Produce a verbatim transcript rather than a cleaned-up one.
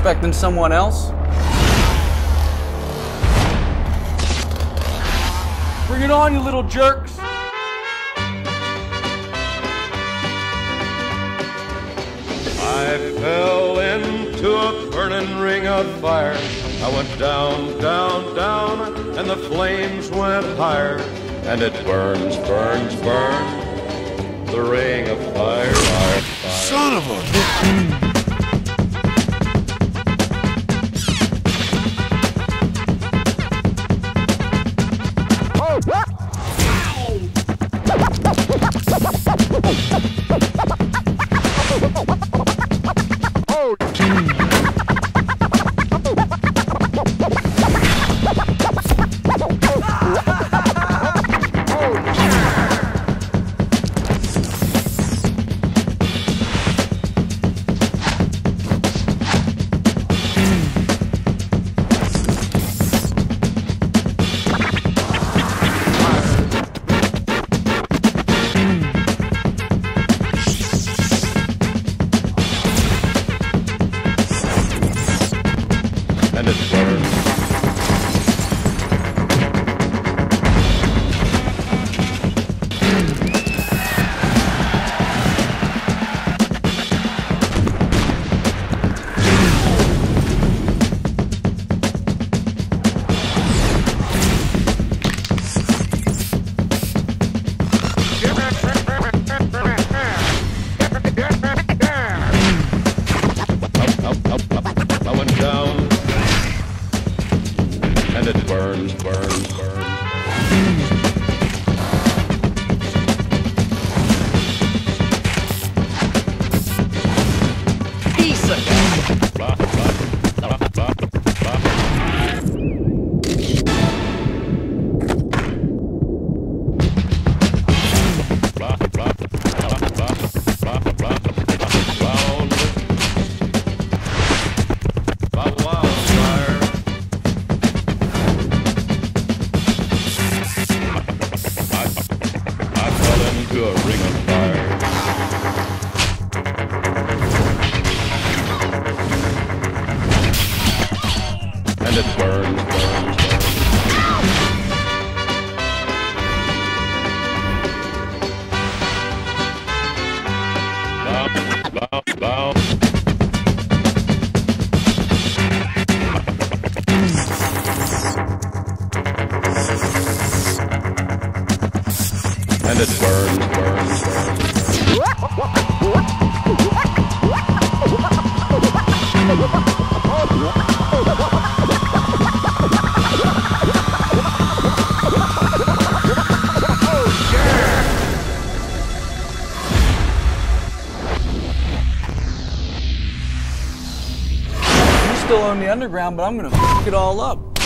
expecting someone else? Bring it on, you little jerks! I fell into a burning ring of fire. I went down, down, down, and the flames went higher. And it burns, burns, burns, the ring of fire, fire, fire. Son of a... And it burns. And it burns, burns, burns. Piece of it! Blah, blah, blah, blah, blah. Blah, blah, blah, blah, blah, blah, blah. Round. Blah, wildfire. I fell into a ring of fire. And it burns, burns, burns. Bow, bow, bow. And it burns, burns, burns. You still own the underground, but I'm gonna f*** it all up.